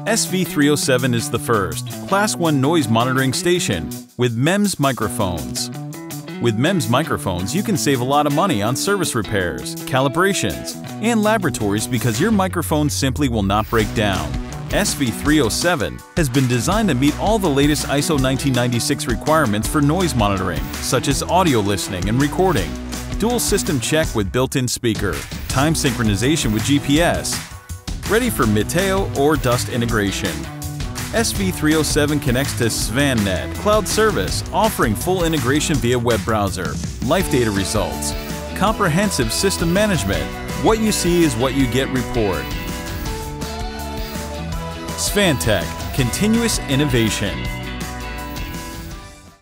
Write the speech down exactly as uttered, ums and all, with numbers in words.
S V three oh seven is the first Class one noise monitoring station with MEMS microphones. With MEMS microphones, you can save a lot of money on service repairs, calibrations, and laboratories because your microphone simply will not break down. S V three oh seven has been designed to meet all the latest I S O nineteen ninety-six requirements for noise monitoring, such as audio listening and recording, dual system check with built-in speaker, time synchronization with G P S, ready for Meteo or dust integration. S V three oh seven connects to SvanNet cloud service, offering full integration via web browser, life data results, comprehensive system management, what you see is what you get report. Svantech, continuous innovation.